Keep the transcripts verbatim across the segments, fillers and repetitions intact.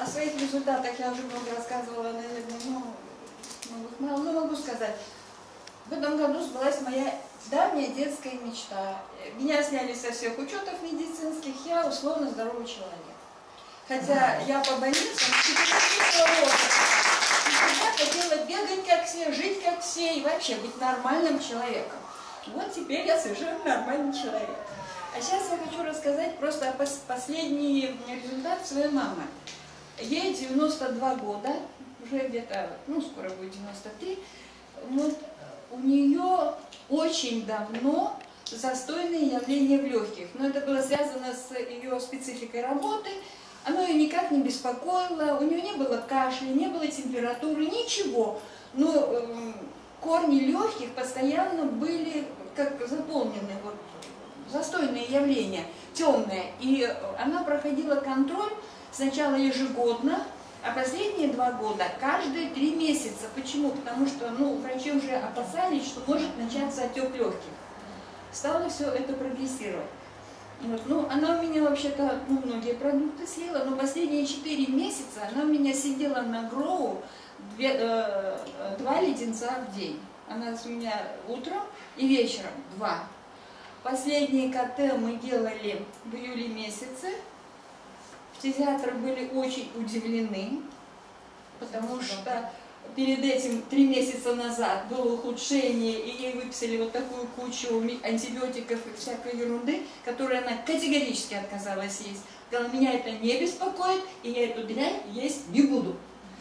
О своих результатах я уже много рассказывала, наверное, ну, мало, но могу сказать. В этом году сбылась моя давняя детская мечта. Меня сняли со всех учетов медицинских, я условно здоровый человек. Хотя я по больницам с четырнадцатилетнего возраста всегда хотела бегать как все, жить как все и вообще быть нормальным человеком. Вот теперь я совершенно нормальный человек. А сейчас я хочу рассказать просто о последний результат своей мамы. Ей девяносто два года, уже где-то, ну, скоро будет девяносто три. Вот, у нее очень давно застойные явления в легких. Но это было связано с ее спецификой работы. Оно ее никак не беспокоило, у нее не было кашля, не было температуры, ничего. Но э, корни легких постоянно были как заполнены, вот, застойные явления, темные. И она проходила контроль сначала ежегодно, а последние два года каждые три месяца. Почему? Потому что ну, врачи уже опасались, что может начаться отек легких. Стало все это прогрессировать. Вот. Ну, она у меня вообще-то ну, многие продукты съела, но последние четыре месяца она у меня сидела на гроу две, э, два леденца в день. Она у меня утром и вечером два. Последний КТ мы делали в июле месяце. Фтизиатры были очень удивлены, потому что перед этим, три месяца назад, было ухудшение, и ей выписали вот такую кучу антибиотиков и всякой ерунды, которую она категорически отказалась есть. Сказала, меня это не беспокоит, и я эту дрянь есть не буду.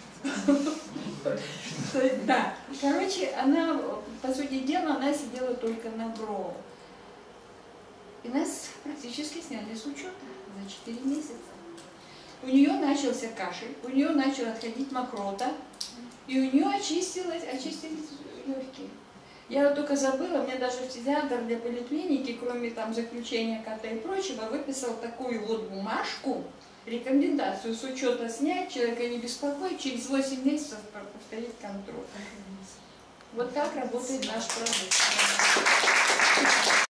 Да, короче, она, по сути дела, она сидела только на гроу. И нас практически сняли с учета за четыре месяца. У нее начался кашель, у нее начала отходить мокрота, и у нее очистилось, очистились легкие. Я вот только забыла, мне даже фтизиатр для поликлиники, кроме там заключения КТ и прочего, выписал такую вот бумажку, рекомендацию с учета снять, человека не беспокоить, через восемь месяцев повторить контроль. Вот так работает наш продукт.